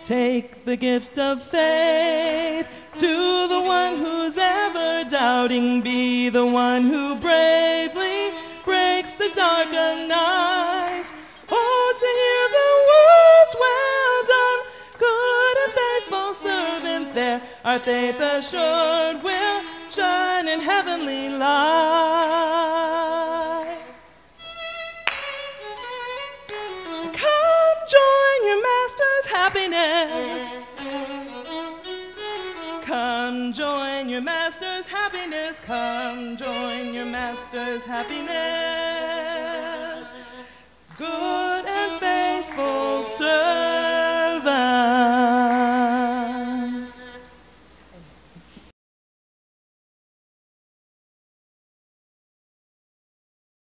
Take the gift of faith to the one who's ever doubting. Be the one who bravely breaks the dark of night. Oh, to hear the words, well done, good and faithful servant, there our faith assured will shine in heavenly light. Come join your master's happiness. Come join your master's happiness. Come join your master's happiness.